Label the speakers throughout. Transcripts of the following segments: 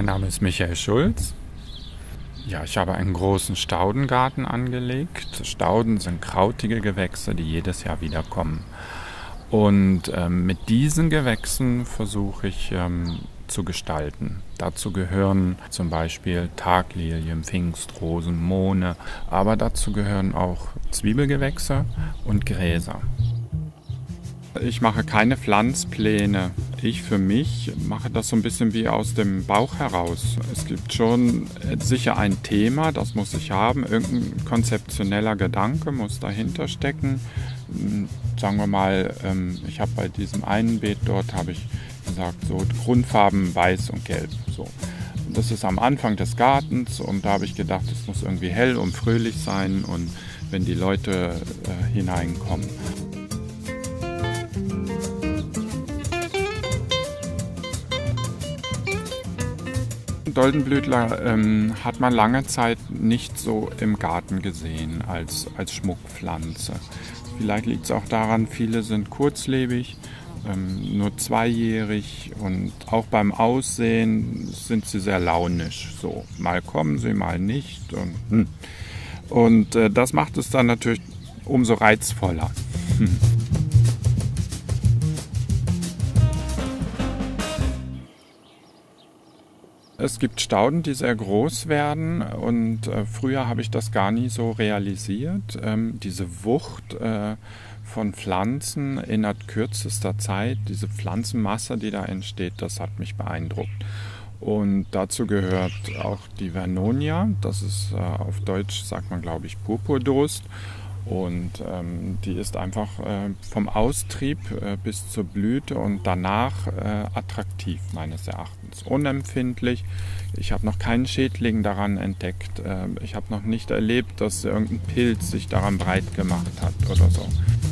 Speaker 1: Name ist Michael Schulz. Ja, ich habe einen großen Staudengarten angelegt. Stauden sind krautige Gewächse, die jedes Jahr wiederkommen. Und mit diesen Gewächsen versuche ich zu gestalten. Dazu gehören zum Beispiel Taglilien, Pfingstrosen, Mohne, aber dazu gehören auch Zwiebelgewächse und Gräser. Ich mache keine Pflanzpläne. Ich für mich mache das so ein bisschen wie aus dem Bauch heraus. Es gibt schon sicher ein Thema, das muss ich haben. Irgendein konzeptioneller Gedanke muss dahinter stecken. Sagen wir mal, ich habe bei diesem einen Beet dort, habe ich gesagt, so Grundfarben weiß und gelb. So. Das ist am Anfang des Gartens und da habe ich gedacht, es muss irgendwie hell und fröhlich sein und wenn die Leute hineinkommen. Doldenblütler hat man lange Zeit nicht so im Garten gesehen als Schmuckpflanze. Vielleicht liegt es auch daran, viele sind kurzlebig, nur zweijährig und auch beim Aussehen sind sie sehr launisch. So, mal kommen sie, mal nicht. Und das macht es dann natürlich umso reizvoller. Es gibt Stauden, die sehr groß werden und früher habe ich das gar nie so realisiert. Diese Wucht von Pflanzen innerhalb kürzester Zeit, diese Pflanzenmasse, die da entsteht, das hat mich beeindruckt. Und dazu gehört auch die Vernonia, das ist auf Deutsch, sagt man glaube ich, Purpurdurst. Und die ist einfach vom Austrieb bis zur Blüte und danach attraktiv meines Erachtens. Unempfindlich. Ich habe noch keinen Schädling daran entdeckt. Ich habe noch nicht erlebt, dass irgendein Pilz sich daran breit gemacht hat oder so.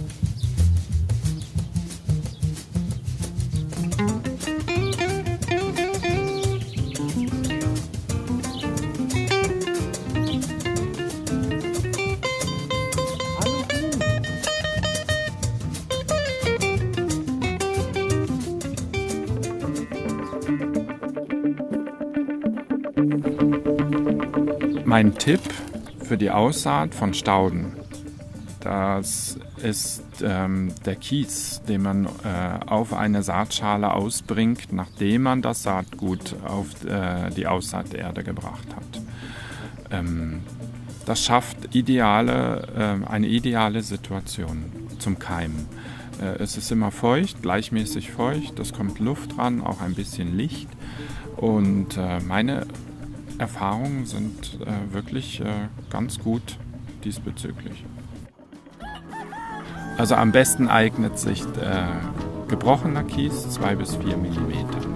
Speaker 1: Mein Tipp für die Aussaat von Stauden, das ist der Kies, den man auf eine Saatschale ausbringt, nachdem man das Saatgut auf die Aussaaterde gebracht hat. Das schafft eine ideale Situation zum Keimen. Es ist immer feucht, gleichmäßig feucht, es kommt Luft ran, auch ein bisschen Licht und meine Erfahrungen sind wirklich ganz gut diesbezüglich. Also am besten eignet sich gebrochener Kies 2 bis 4 mm.